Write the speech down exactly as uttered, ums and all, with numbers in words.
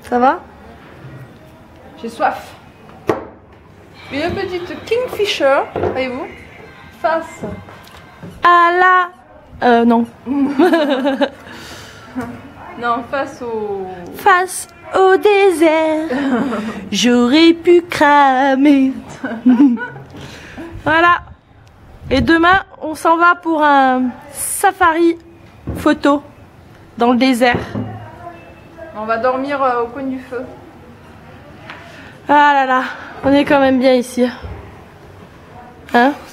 Ça va? J'ai soif. Une petite Kingfisher, voyez-vous, face à la... Euh, non. Non, face au... Face au désert, j'aurais pu cramer. Voilà. Et demain, on s'en va pour un safari photo dans le désert. On va dormir euh, au coin du feu. Ah là là, on est quand même bien ici. Hein?